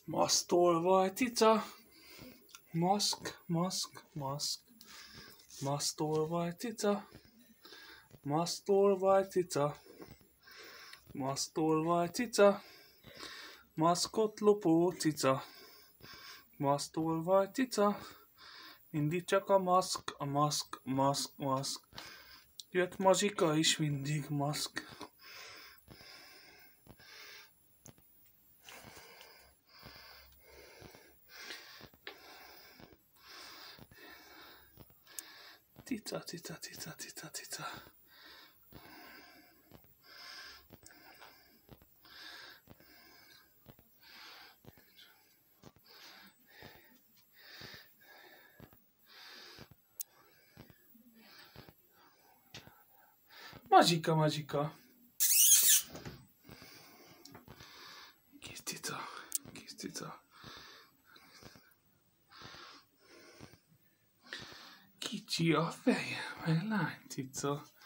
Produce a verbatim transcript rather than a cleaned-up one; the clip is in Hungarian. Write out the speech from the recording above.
Masztól vagy cica, maszk, maszk, maszk. Masztól vagy cica, masztól vagy cica. Masztól vagy cica, maszkot lopó cica. Masztól vagy cica, mindig csak a maszk, a maszk, maszk, maszk. Jött Mazsika is mindig maszk. Cica, cica, cica, cica, cica. Mazsika, Mazsika. Kis cica, kis cica. Kicsi a feje, meg lány cica.